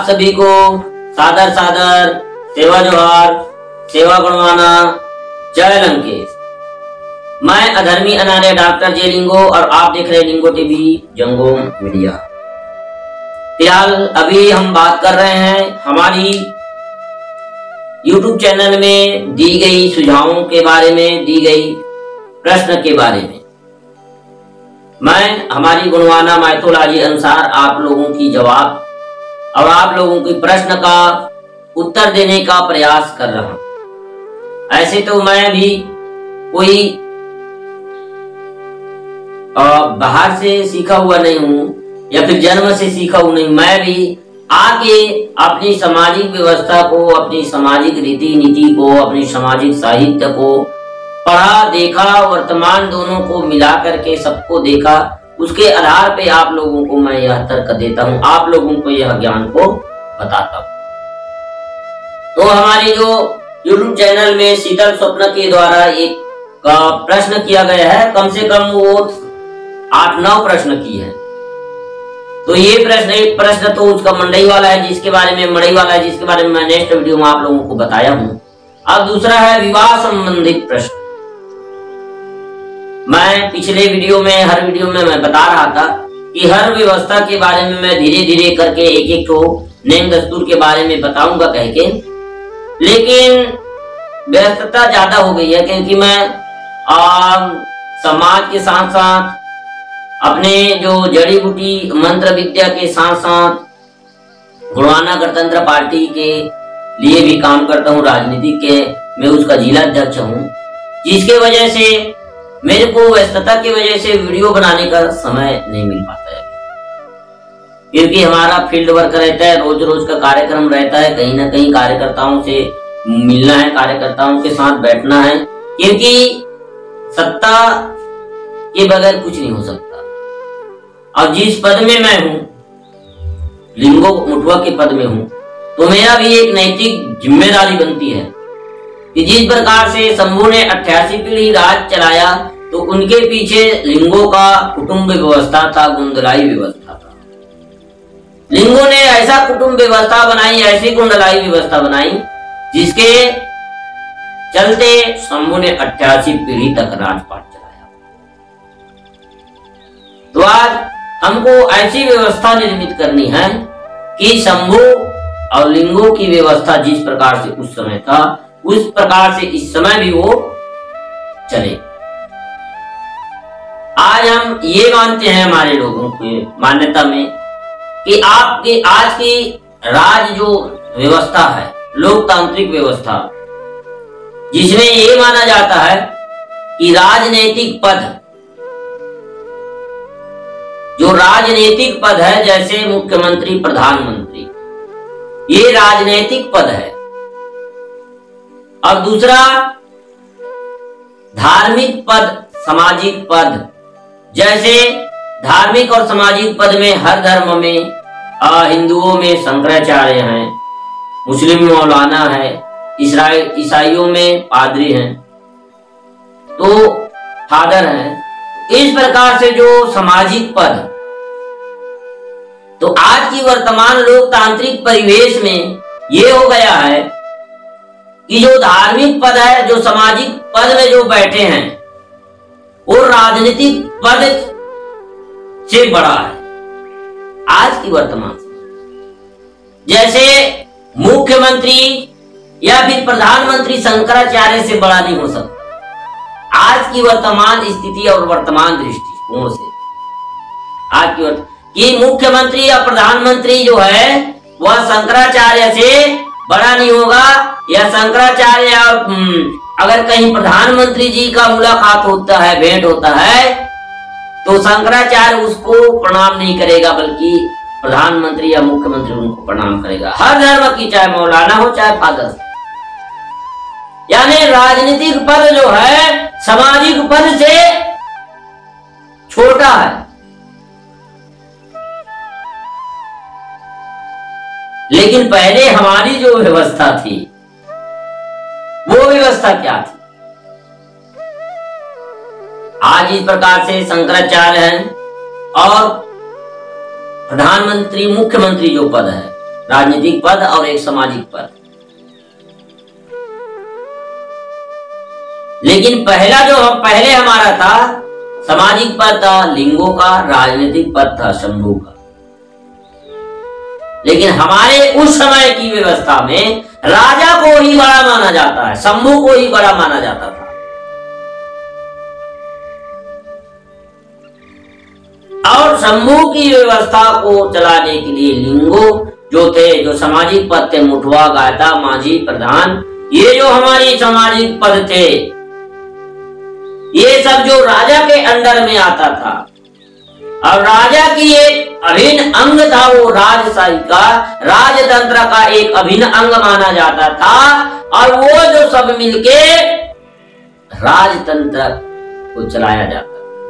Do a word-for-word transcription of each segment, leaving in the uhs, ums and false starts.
सभी को सादर सादर सेवा जोहार, सेवा गुणवाना, जय लंकेश। मैं अधर्मी अनार्य डॉक्टर जे लिंगो और आप देख रहे लिंगो टीवी जंगोम मीडिया। फिलहाल अभी हम बात कर रहे हैं हमारी यूट्यूब चैनल में दी गई सुझावों के बारे में, दी गई प्रश्न के बारे में। मैं हमारी गुणवाना मैथोलॉजी अनुसार आप लोगों की जवाब और आप लोगों के प्रश्न का उत्तर देने का प्रयास कर रहा हूं। ऐसे तो मैं भी कोई बाहर से सीखा हुआ नहीं हूं या फिर जन्म से सीखा हुआ नहीं। मैं भी आके अपनी सामाजिक व्यवस्था को, अपनी सामाजिक रीति नीति को, अपनी सामाजिक साहित्य को पढ़ा, देखा, वर्तमान दोनों को मिला करके सबको देखा, उसके आधार पे आप लोगों को मैं यह तर्क देता हूं, आप लोगों को यह ज्ञान को बताता हूं। तो हमारी जो यूट्यूब चैनल में शीतल स्वप्न के द्वारा एक प्रश्न किया गया है, कम से कम वो आठ नौ प्रश्न की है। तो ये प्रश्न, एक प्रश्न तो उसका मंडई वाला है, जिसके बारे में मड़ई वाला है, जिसके बारे में मैं नेक्स्ट वीडियो में आप लोगों को बताया हूं। अब दूसरा है विवाह संबंधित प्रश्न। मैं पिछले वीडियो में, हर वीडियो में मैं बता रहा था कि हर व्यवस्था के बारे में मैं धीरे धीरे करके एक एक तो नेम दस्तूर के बारे में बताऊंगा कह के, लेकिन व्यस्तता ज्यादा हो गई है क्योंकि मैं आ, समाज के साथ साथ अपने जो जड़ी बूटी मंत्र विद्या के साथ साथ गुणवाना गणतंत्र पार्टी के लिए भी काम करता हूँ, राजनीति के मैं उसका जिला अध्यक्ष हूँ, जिसके वजह से मेरे को व्यस्तता की वजह से वीडियो बनाने का समय नहीं मिल पाता है, क्योंकि हमारा फील्ड वर्क रहता है, रोज रोज का कार्यक्रम रहता है, कहीं ना कहीं कार्यकर्ताओं से मिलना है, कार्यकर्ताओं के साथ बैठना है, क्योंकि सत्ता के बगैर कुछ नहीं हो सकता। और जिस पद में मैं हूं, लिंगो मुठुआ के पद में हूं, तो मेरा भी एक नैतिक जिम्मेदारी बनती है कि जिस प्रकार से शंभू ने अट्ठासी पीढ़ी राज चलाया, तो उनके पीछे लिंगो का कुटुंब व्यवस्था था, गुंडलाई व्यवस्था था। लिंगो ने ऐसा कुटुंब व्यवस्था बनाई, ऐसी गुंडलाई व्यवस्था बनाई, जिसके चलते शंभू ने अट्ठासी पीढ़ी तक राजपाट चलाया। तो आज हमको ऐसी व्यवस्था निर्मित करनी है कि शंभू और लिंगो की व्यवस्था जिस प्रकार से उस समय था, उस प्रकार से इस समय भी वो चले। आज हम ये मानते हैं, हमारे लोगों की मान्यता में, कि आपकी आज की राज जो व्यवस्था है, लोकतांत्रिक व्यवस्था, जिसमें ये माना जाता है कि राजनीतिक पद, जो राजनीतिक पद है, जैसे मुख्यमंत्री, प्रधानमंत्री, ये राजनीतिक पद है। और दूसरा धार्मिक पद, सामाजिक पद, जैसे धार्मिक और सामाजिक पद में हर धर्म में, हिंदुओं में शंकराचार्य हैं, मुस्लिम में मौलाना है, इसराइल ईसाइयों में पादरी हैं, तो फादर हैं। इस प्रकार से जो सामाजिक पद, तो आज की वर्तमान लोकतांत्रिक परिवेश में ये हो गया है कि जो धार्मिक पद है, जो सामाजिक पद में जो बैठे हैं, वो राजनीतिक पद से बड़ा है आज की वर्तमान। जैसे मुख्यमंत्री या फिर प्रधानमंत्री शंकराचार्य से बड़ा नहीं हो सकता आज की वर्तमान स्थिति और वर्तमान दृष्टिकोण से। आज की कि मुख्यमंत्री या प्रधानमंत्री जो है वह शंकराचार्य से बड़ा नहीं होगा, या शंकराचार्य और अगर कहीं प्रधानमंत्री जी का मुलाकात होता है, भेंट होता है, तो शंकराचार्य उसको प्रणाम नहीं करेगा, बल्कि प्रधानमंत्री या मुख्यमंत्री उनको प्रणाम करेगा। हर धर्म की, चाहे मौलाना हो चाहे फादर। यानी राजनीतिक पद जो है सामाजिक पद से छोटा है। लेकिन पहले हमारी जो व्यवस्था थी, वो व्यवस्था क्या थी? आज इस प्रकार से शंकराचार्य हैं और प्रधानमंत्री, मुख्यमंत्री जो पद है, राजनीतिक पद और एक सामाजिक पद। लेकिन पहला जो पहले हमारा था सामाजिक पद था लिंगों का, राजनीतिक पद था शंभू का। लेकिन हमारे उस समय की व्यवस्था में राजा को ही बड़ा माना जाता है, शंभू को ही बड़ा माना जाता था। और शंभू की व्यवस्था को चलाने के लिए लिंगों जो थे, जो सामाजिक पद थे, मुठवा, गायता, माझी, प्रधान, ये जो हमारी सामाजिक पद थे, ये सब जो राजा के अंडर में आता था। और राजा की एक अभिन्न अंग था वो राजशाही का, राजतंत्र का एक अभिन्न अंग माना जाता था। और वो जो सब मिलके राजतंत्र को चलाया जाता।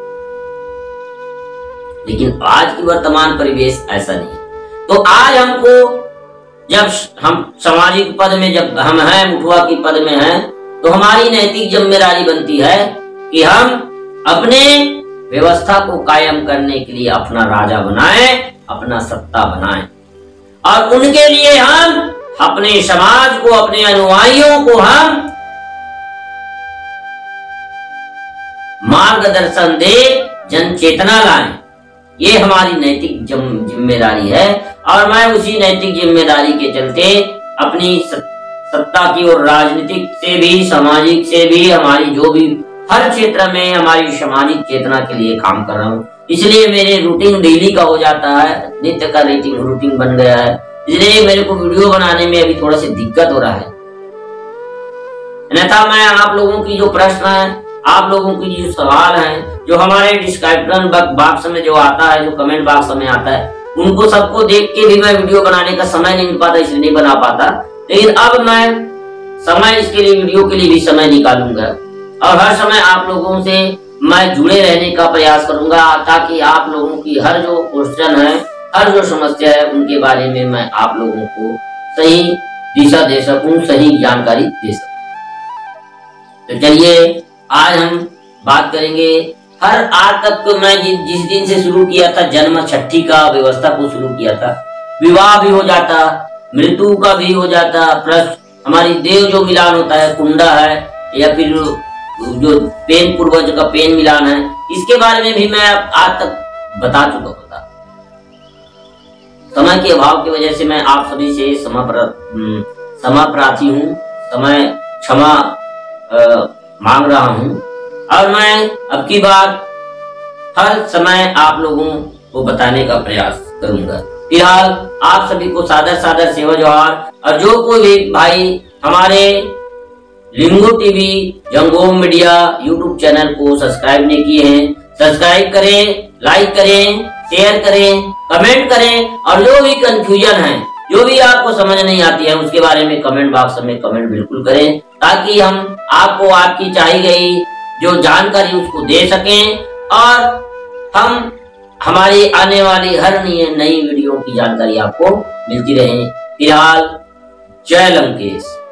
लेकिन आज की वर्तमान परिवेश ऐसा नहीं है। तो आज हमको जब हम सामाजिक पद में जब हम हैं, मुठवा की पद में हैं, तो हमारी नैतिक जिम्मेदारी बनती है कि हम अपने व्यवस्था को कायम करने के लिए अपना राजा बनाएं, अपना सत्ता बनाएं। और उनके लिए हम अपने समाज को, अपने अनुयायियों को हम मार्गदर्शन दे, जन चेतना लाएं। ये हमारी नैतिक जिम्मेदारी है। और मैं उसी नैतिक जिम्मेदारी के चलते अपनी सत्ता की और राजनीतिक से भी, सामाजिक से भी, हमारी जो भी हर क्षेत्र में हमारी सामाजिक चेतना के लिए काम कर रहा हूँ। इसलिए मेरे रूटीन डेली का हो जाता है, नित्य का रूटीन रूटीन बन गया है। इसलिए मेरे को वीडियो बनाने में अभी थोड़ा सी दिक्कत हो रहा है। अन्यथा मैं आप लोगों की जो प्रश्न है, आप लोगों की जो सवाल है, जो हमारे डिस्क्रिप्शन बॉक्स में जो आता है, जो कमेंट बॉक्स में आता है, उनको सबको देख के भी मैं वीडियो बनाने का समय नहीं मिल पाता, इसलिए नहीं बना पाता। लेकिन अब मैं समय इसके लिए, वीडियो के लिए भी समय निकालूंगा और हर समय आप लोगों से मैं जुड़े रहने का प्रयास करूंगा, ताकि आप लोगों की हर जो क्वेश्चन है, हर जो समस्या है, उनके बारे में मैं आप लोगों को सही दिशा दे सकूं, सही जानकारी दे सकूं। तो चलिए आज हम बात करेंगे। हर आज तक तो मैं जिस दिन से शुरू किया था, जन्म छठी का व्यवस्था को शुरू किया था, विवाह भी हो जाता, मृत्यु का भी हो जाता, प्लस हमारी देव जो मिलान होता है, कुंडा है, या फिर जो पेन पूर्वज का पेन मिलान है, इसके बारे में भी मैं आज तक बता चुका होता। समय के अभाव की वजह से मैं आप सभी से क्षमा प्रार्थी हूँ, समय क्षमा मांग रहा हूँ। और मैं अब की बार हर समय आप लोगों को बताने का प्रयास करूंगा। फिलहाल आप सभी को सादर सादर सेवा जोहार। और जो कोई भी भाई हमारे Lingo TV Jangom media YouTube channel को सब्सक्राइब नहीं किए हैं, सब्सक्राइब करें, लाइक करें, शेयर करें, कमेंट करें। और जो भी कंफ्यूजन है, जो भी आपको समझ नहीं आती है, उसके बारे में कमेंट बॉक्स में कमेंट बिल्कुल करें, ताकि हम आपको आपकी चाहिए गई जो जानकारी उसको दे सकें और हम हमारी आने वाली हर नई वीडियो की जानकारी आपको मिलती रहे। फिलहाल जय लंकेश।